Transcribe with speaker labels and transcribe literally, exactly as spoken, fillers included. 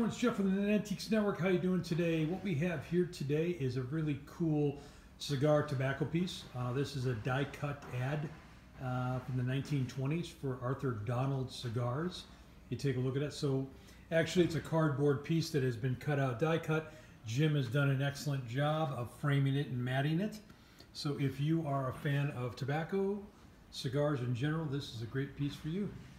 Speaker 1: it's Jeff from the Mantiques Network. How you doing today? What we have here today is a really cool cigar tobacco piece. Uh, this is a die-cut ad uh, from the nineteen twenties for Arthur Donald cigars. You take a look at it. So actually it's a cardboard piece that has been cut out die-cut. Jim has done an excellent job of framing it and matting it. So if you are a fan of tobacco, cigars in general, this is a great piece for you.